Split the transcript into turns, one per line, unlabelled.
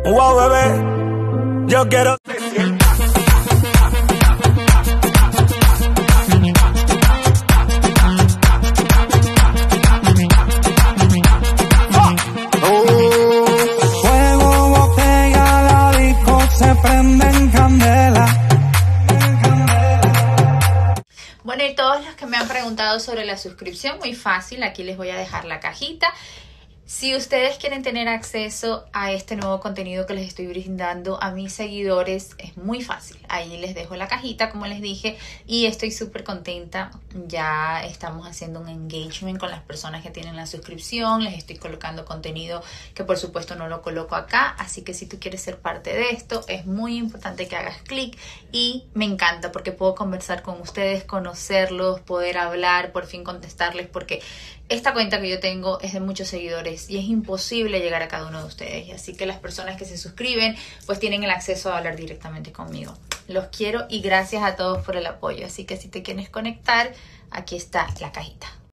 Wow, bebé, yo quiero...
Fuego, botella, la disco se prende en candela.
Bueno, y todos los que me han preguntado sobre la suscripción, muy fácil, aquí les voy a dejar la cajita. Si ustedes quieren tener acceso a este nuevo contenido que les estoy brindando a mis seguidores, es muy fácil. Ahí les dejo la cajita, como les dije, y estoy súper contenta. Ya estamos haciendo un engagement con las personas que tienen la suscripción. Les estoy colocando contenido que por supuesto no lo coloco acá. Así que si tú quieres ser parte de esto, es muy importante que hagas clic. Y me encanta porque puedo conversar con ustedes, conocerlos, poder hablar, por fin contestarles, porque esta cuenta que yo tengo es de muchos seguidores y es imposible llegar a cada uno de ustedes. Así que las personas que se suscriben pues tienen el acceso a hablar directamente conmigo. Los quiero y gracias a todos por el apoyo. Así que si te quieres conectar, aquí está la cajita.